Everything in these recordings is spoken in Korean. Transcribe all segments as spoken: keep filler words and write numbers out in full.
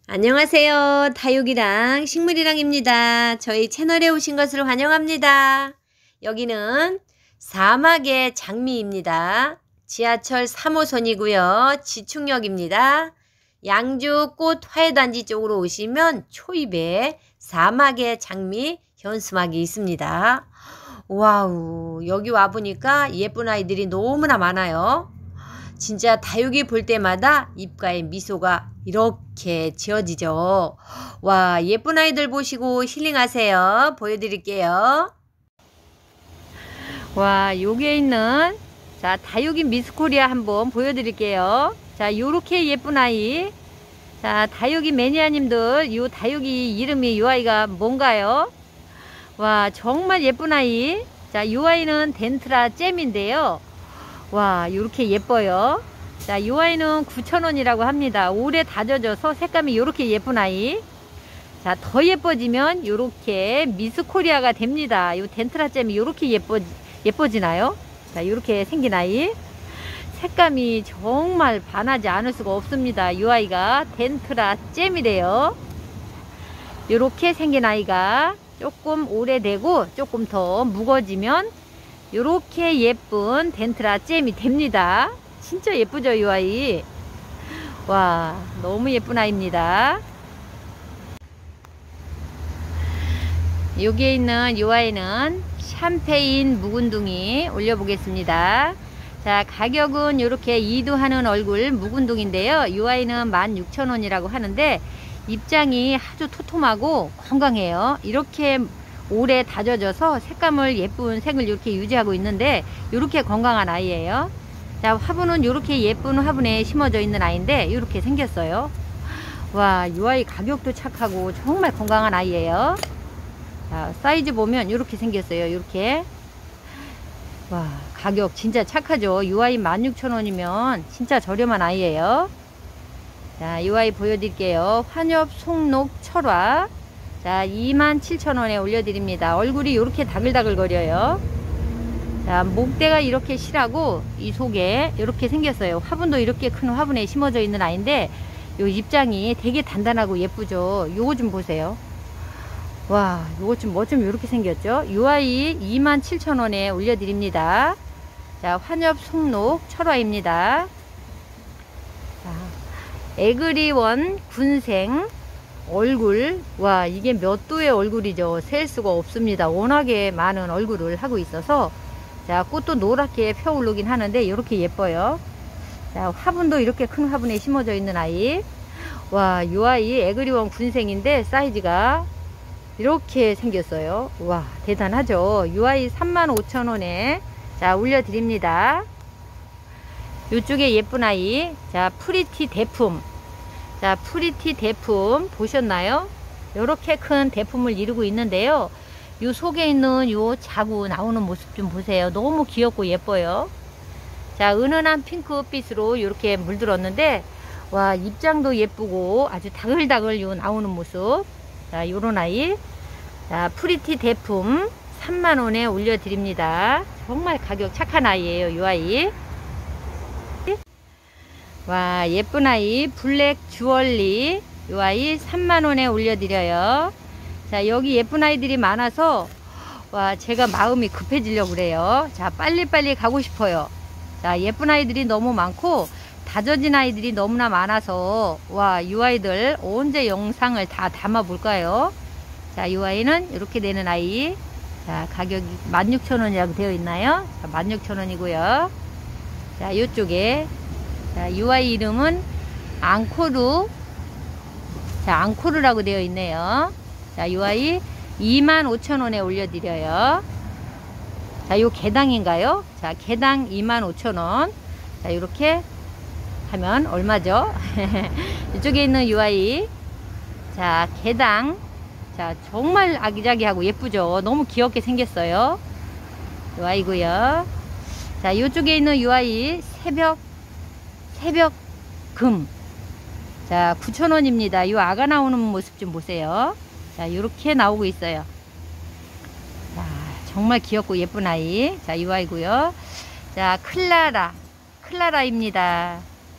안녕하세요. 다육이랑 식물이랑입니다. 저희 채널에 오신 것을 환영합니다. 여기는 사막의 장미입니다. 지하철 삼 호선이고요. 지충역입니다. 양주 꽃 화훼단지 쪽으로 오시면 초입에 사막의 장미 현수막이 있습니다. 와우, 여기 와보니까 예쁜 아이들이 너무나 많아요. 진짜 다육이 볼 때마다 입가에 미소가 이렇게 지어지죠. 와, 예쁜 아이들 보시고 힐링하세요. 보여드릴게요. 와, 여기에 있는 자 다육이 미스코리아 한번 보여드릴게요. 자, 요렇게 예쁜 아이. 자, 다육이 매니아님들, 요 다육이 이름이 요 아이가 뭔가요? 와, 정말 예쁜 아이. 자, 요 아이는 덴트라 잼인데요. 와, 요렇게 예뻐요. 자, 요 아이는 구천 원이라고 합니다. 오래 다져져서 색감이 요렇게 예쁜 아이. 자, 더 예뻐지면 요렇게 미스코리아가 됩니다. 요 덴트라 잼이 요렇게 예뻐, 예뻐지나요? 자, 요렇게 생긴 아이. 색감이 정말 반하지 않을 수가 없습니다. 요 아이가 덴트라 잼이래요. 요렇게 생긴 아이가 조금 오래되고 조금 더 묵어지면 요렇게 예쁜 덴트라 잼이 됩니다. 진짜 예쁘죠, 이 아이. 와, 너무 예쁜 아이입니다. 여기에 있는 이 아이는 샴페인 묵은둥이 올려보겠습니다. 자, 가격은 이렇게 이두하는 얼굴 묵은둥인데요. 이 아이는 만 육천 원이라고 하는데 입장이 아주 토톰하고 건강해요. 이렇게 오래 다져져서 색감을 예쁜 색을 이렇게 유지하고 있는데 이렇게 건강한 아이예요. 자, 화분은 이렇게 예쁜 화분에 심어져 있는 아이인데 이렇게 생겼어요. 와, 이 아이 가격도 착하고 정말 건강한 아이예요. 자, 사이즈 보면 이렇게 생겼어요. 이렇게. 와, 가격 진짜 착하죠. 이 아이 만 육천 원이면 진짜 저렴한 아이예요. 자, 이 아이 보여드릴게요. 환엽 송록 철화. 자, 이만 칠천 원에 올려드립니다. 얼굴이 이렇게 다글다글 거려요. 자, 목대가 이렇게 실하고 이 속에 이렇게 생겼어요. 화분도 이렇게 큰 화분에 심어져 있는 아이인데 요 입장이 되게 단단하고 예쁘죠. 요거 좀 보세요. 와, 요거 좀 뭐 좀 이렇게 생겼죠. 요 아이 이만 칠천 원에 올려드립니다. 자, 환엽 송록 철화입니다. 자, 에그리원 군생 얼굴. 와, 이게 몇 도의 얼굴이죠. 셀 수가 없습니다. 워낙에 많은 얼굴을 하고 있어서. 자, 꽃도 노랗게 펴오르긴 하는데 이렇게 예뻐요. 자, 화분도 이렇게 큰 화분에 심어져 있는 아이. 와, 이 아이 에그리원 군생인데 사이즈가 이렇게 생겼어요. 와, 대단하죠. 이 아이 삼만 오천 원에 자 올려드립니다. 이쪽에 예쁜 아이. 자, 프리티 대품. 자, 프리티 대품 보셨나요? 이렇게 큰 대품을 이루고 있는데요. 요 속에 있는 요 자구 나오는 모습 좀 보세요. 너무 귀엽고 예뻐요. 자, 은은한 핑크빛으로 이렇게 물들었는데 와, 입장도 예쁘고 아주 다글다글 요 나오는 모습. 자, 요런 아이. 자, 프리티 대품 삼만 원에 올려드립니다. 정말 가격 착한 아이예요, 요 아이. 와, 예쁜 아이 블랙 주얼리. 요 아이 삼만 원에 올려드려요. 자, 여기 예쁜 아이들이 많아서 와, 제가 마음이 급해지려고 그래요. 자, 빨리빨리 가고 싶어요. 자, 예쁜 아이들이 너무 많고 다져진 아이들이 너무나 많아서 와, 이 아이들 언제 영상을 다 담아 볼까요? 자, 이 아이는 이렇게 되는 아이. 자, 가격이 만 육천 원이라고 되어 있나요? 자, 만 육천 원이고요. 자, 이쪽에 자, 이 아이 이름은 앙코르. 자, 앙코르라고 되어 있네요. 자, 이 아이 이만 오천 원에 올려드려요. 자, 요 개당인가요? 자, 개당 이만 오천 원. 자, 이렇게 하면 얼마죠? 이쪽에 있는 이 아이. 자, 개당. 자, 정말 아기자기하고 예쁘죠? 너무 귀엽게 생겼어요. 이 아이고요. 자, 이쪽에 있는 이 아이 새벽 새벽 금. 자, 구천 원입니다. 이 아가 나오는 모습 좀 보세요. 자, 이렇게 나오고 있어요. 자, 정말 귀엽고 예쁜 아이. 자, 이 아이고요. 자, 클라라. 클라라입니다.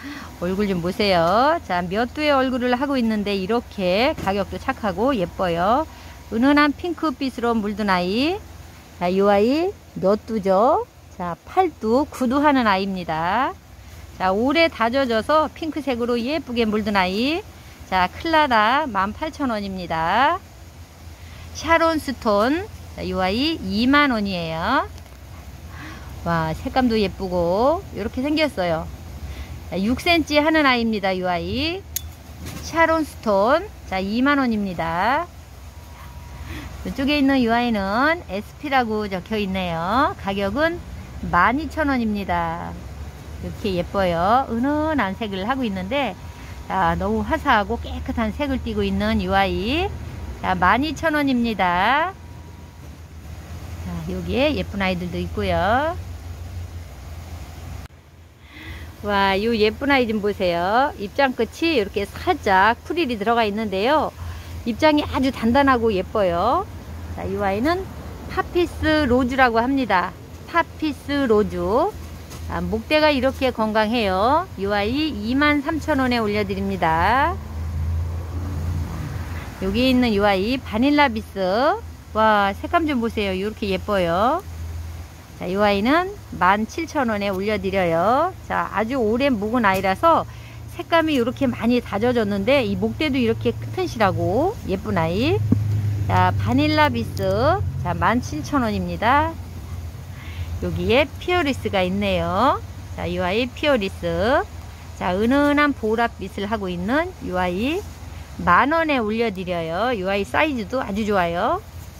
얼굴 좀 보세요. 자, 몇 두의 얼굴을 하고 있는데 이렇게 가격도 착하고 예뻐요. 은은한 핑크빛으로 물든 아이. 자, 이 아이 몇 두죠? 자, 팔 두, 구 두 하는 아이입니다. 자, 오래 다져져서 핑크색으로 예쁘게 물든 아이. 자, 클라라 만 팔천 원입니다. 샤론 스톤. 자, 이 아이 이만 원이에요. 와, 색감도 예쁘고 이렇게 생겼어요. 자, 육 센티미터 하는 아이입니다. 이 아이 샤론 스톤. 자, 이만 원입니다. 이쪽에 있는 이 아이는 에스피라고 적혀 있네요. 가격은 만 이천 원입니다. 이렇게 예뻐요. 은은한 색을 하고 있는데, 자, 너무 화사하고 깨끗한 색을 띠고 있는 이 아이. 자, 만 이천 원입니다. 자, 여기에 예쁜 아이들도 있고요. 와, 이 예쁜 아이 좀 보세요. 입장 끝이 이렇게 살짝 프릴이 들어가 있는데요. 입장이 아주 단단하고 예뻐요. 자, 이 아이는 파피스 로즈라고 합니다. 파피스 로즈. 자, 목대가 이렇게 건강해요. 이 아이 이만 삼천 원에 올려드립니다. 여기 있는 이 아이 바닐라 비스. 와, 색감 좀 보세요. 이렇게 예뻐요. 자, 이 아이는 만 칠천 원에 올려드려요. 자, 아주 오랜 묵은 아이라서 색감이 이렇게 많이 다져졌는데 이 목대도 이렇게 튼실하고 예쁜 아이. 자, 바닐라 비스. 자, 만 칠천 원입니다. 여기에 피어리스가 있네요. 자, 이 아이 피어리스. 자, 은은한 보랏빛을 하고 있는 이 아이 만 원에 올려드려요. 이 아이 사이즈도 아주 좋아요.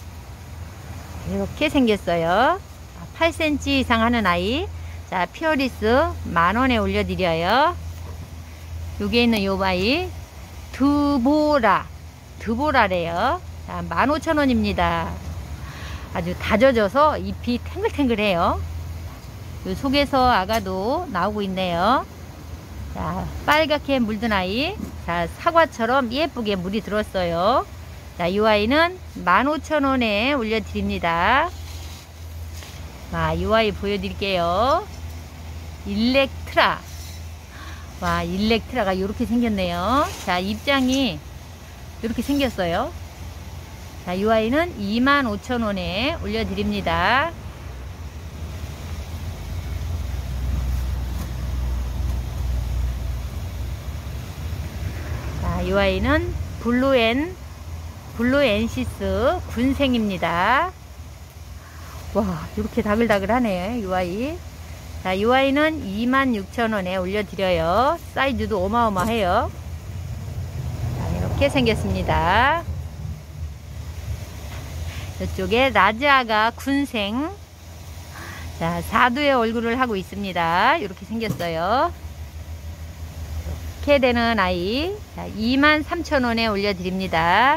이렇게 생겼어요. 팔 센티미터 이상 하는 아이. 자, 피어리스 만 원에 올려드려요. 여기에 있는 이 아이 드보라. 드보라래요. 자, 만 오천 원입니다. 아주 다져져서 잎이 탱글탱글해요. 요 속에서 아가도 나오고 있네요. 자, 빨갛게 물든 아이. 자, 사과처럼 예쁘게 물이 들었어요. 자, 이 아이는 만 오천 원에 올려드립니다. 와, 이 아이 보여드릴게요. 일렉트라. 와, 일렉트라가 이렇게 생겼네요. 자, 입장이 이렇게 생겼어요. 자, 이 아이는 이만 오천 원에 올려드립니다. 자, 이 아이는 블루엔, 블루엔시스 군생입니다. 와, 이렇게 다글다글 하네, 이 아이. 자, 이 아이는 이만 육천 원에 올려드려요. 사이즈도 어마어마해요. 자, 이렇게 생겼습니다. 이쪽에 라지아가 군생. 자, 사 두의 얼굴을 하고 있습니다. 이렇게 생겼어요. 이렇게 되는 아이. 자, 이만 삼천 원에 올려드립니다.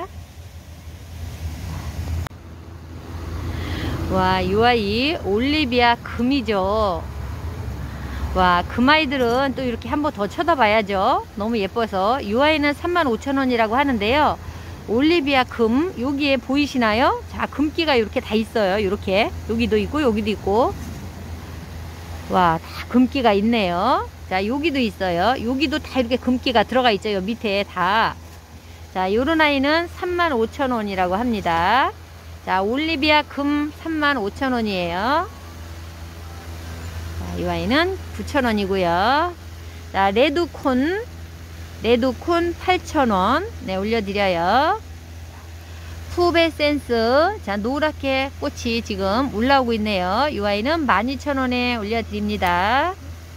와, 이 아이 올리비아 금이죠. 와, 금 아이들은 또 이렇게 한번 더 쳐다봐야죠. 너무 예뻐서. 이 아이는 삼만 오천 원이라고 하는데요. 올리비아 금, 여기에 보이시나요? 자, 금기가 이렇게 다 있어요. 이렇게 여기도 있고 여기도 있고. 와, 다 금기가 있네요. 자, 여기도 있어요. 여기도 다 이렇게 금기가 들어가 있죠. 요 밑에 다. 자, 요런 아이는 삼만 오천 원이라고 합니다. 자, 올리비아 금 삼만 오천 원이에요. 자, 이 아이는 구천 원이고요. 자, 레드콘, 레드콘 팔천 원. 네, 올려드려요. 푸베센스. 자, 노랗게 꽃이 지금 올라오고 있네요. 이 아이는 만 이천 원에 올려드립니다.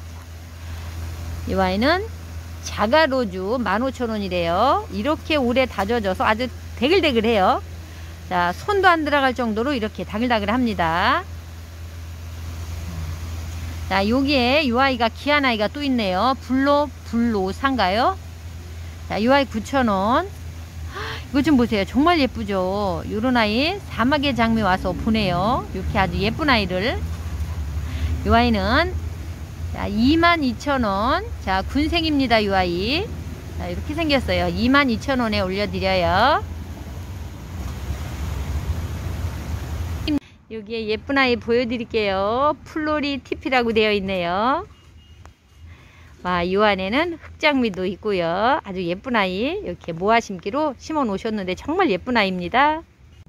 이 아이는 자가로즈 만 오천 원이래요. 이렇게 오래 다져져서 아주 대글대글해요. 자, 손도 안 들어갈 정도로 이렇게 다글다글 합니다. 자, 여기에 이 아이가 귀한 아이가 또 있네요. 블로, 블로사인가요? 자, 이 아이 구천 원. 이거 좀 보세요. 정말 예쁘죠? 요런 아이 사막의 장미 와서 보내요. 이렇게 아주 예쁜 아이를. 이 아이는 자, 이만 이천 원. 자, 군생입니다. 이 아이. 자, 이렇게 생겼어요. 이만 이천 원에 올려드려요. 여기에 예쁜 아이 보여드릴게요. 플로리 티피라고 되어 있네요. 와, 이 안에는 흑장미도 있고요. 아주 예쁜 아이 이렇게 모아 심기로 심어 놓으셨는데 정말 예쁜 아이입니다.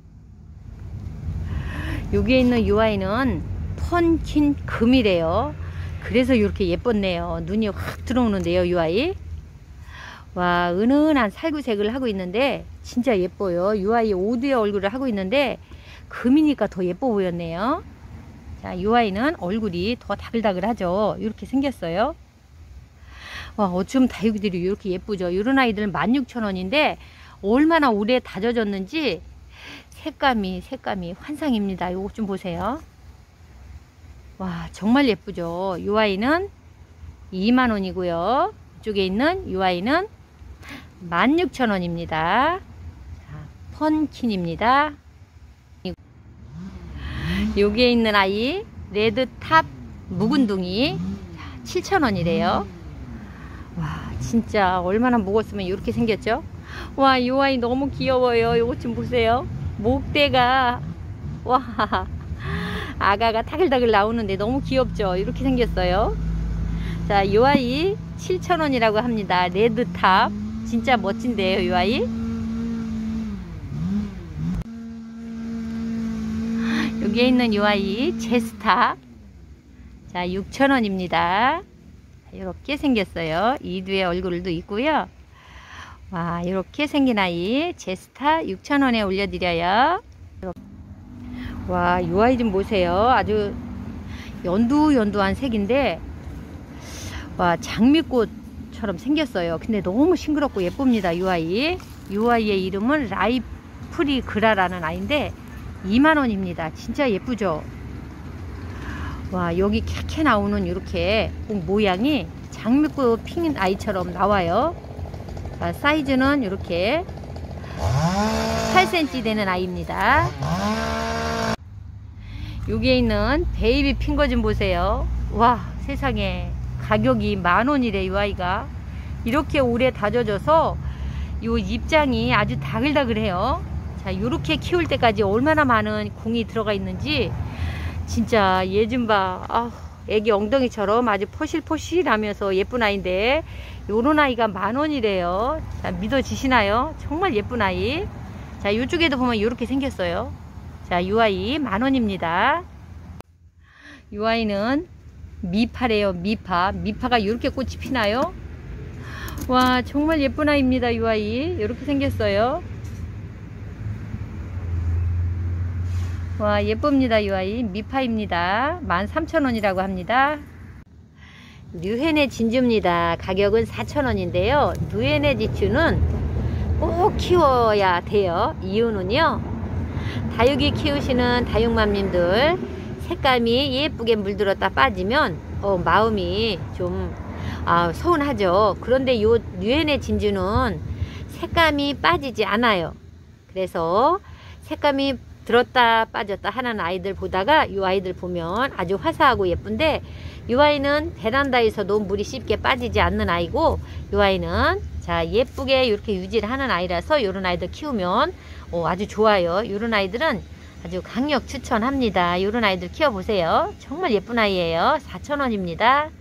여기에 있는 이 아이는 펀킨 금이래요. 그래서 이렇게 예뻤네요. 눈이 확 들어오는데요, 이 아이. 와, 은은한 살구색을 하고 있는데 진짜 예뻐요. 이 아이 오두의 얼굴을 하고 있는데 금이니까 더 예뻐 보였네요. 자, 이 아이는 얼굴이 더 다글다글하죠. 이렇게 생겼어요. 와, 어쩜 다육이들이 이렇게 예쁘죠. 이런 아이들 만 육천 원인데 얼마나 오래 다져졌는지 색감이 색감이 환상입니다. 요거 좀 보세요. 와, 정말 예쁘죠. 이 아이는 이만 원이고요. 이쪽에 있는 이 아이는 만 육천 원입니다. 자, 펀킨입니다. 여기에 있는 아이 레드탑 묵은둥이 칠천 원이래요. 와, 진짜 얼마나 묵었으면 이렇게 생겼죠. 와, 이 아이 너무 귀여워요. 요것 좀 보세요. 목대가 와, 아가가 타글타글 나오는데 너무 귀엽죠. 이렇게 생겼어요. 자, 이 아이 칠천 원이라고 합니다. 레드탑 진짜 멋진데요, 이 아이. 여기에 있는 이 아이 제스타. 자, 육천 원입니다. 이렇게 생겼어요. 이두의 얼굴도 있고요. 와, 이렇게 생긴 아이 제스타 육천 원에 올려드려요. 와, 이 아이 좀 보세요. 아주 연두연두한 색인데 와, 장미꽃처럼 생겼어요. 근데 너무 싱그럽고 예쁩니다. 이 아이. 이 아이의 이름은 라이프리 그라라는 아이인데 이만 원입니다. 진짜 예쁘죠. 와, 여기 캐캐 나오는 이렇게 모양이 장미꽃 핀 아이처럼 나와요. 자, 사이즈는 이렇게 팔 센티미터 되는 아이입니다. 여기에 있는 베이비 핑거 좀 보세요. 와, 세상에 가격이 만 원이래. 이 아이가 이렇게 오래 다져져서 요 입장이 아주 다글다글해요. 자, 요렇게 키울 때까지 얼마나 많은 공이 들어가 있는지 진짜 얘 좀 봐. 아, 애기 엉덩이처럼 아주 포실포실하면서 예쁜 아이인데 요런 아이가 만 원이래요. 자, 믿어지시나요? 정말 예쁜 아이. 자, 이쪽에도 보면 이렇게 생겼어요. 자, 이 아이 만 원입니다. 이 아이는 미파래요. 미파. 미파가 이렇게 꽃이 피나요? 와, 정말 예쁜 아이입니다. 이 아이 이렇게 생겼어요. 와, 예쁩니다. 이 아이 미파입니다. 만 삼천 원이라고 합니다. 누헤네 진주입니다. 가격은 사천 원인데요 누헤네 진주는 꼭 키워야 돼요. 이유는요, 다육이 키우시는 다육맘님들 색감이 예쁘게 물들었다 빠지면 어, 마음이 좀 아, 서운하죠. 그런데 요 누헤네 진주는 색감이 빠지지 않아요. 그래서 색감이 들었다 빠졌다 하는 아이들 보다가 이 아이들 보면 아주 화사하고 예쁜데 이 아이는 베란다에서도 물이 쉽게 빠지지 않는 아이고 이 아이는 자, 예쁘게 이렇게 유지를 하는 아이라서 이런 아이들 키우면 어, 아주 좋아요. 이런 아이들은 아주 강력 추천합니다. 이런 아이들 키워보세요. 정말 예쁜 아이예요. 사천 원입니다.